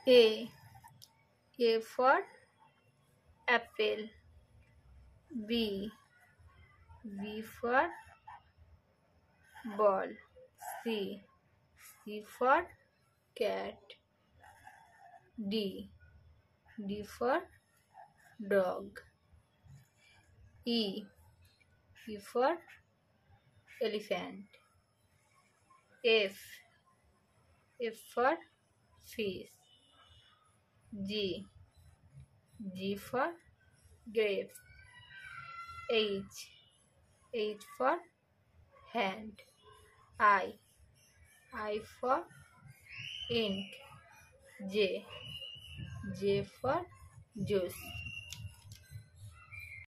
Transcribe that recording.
A. A for apple. B. B for ball. C. C for cat. D. D for dog. E. E for elephant. F. F for fish. G. G for grape. H. H for hand. I. I for ink. J. J for juice.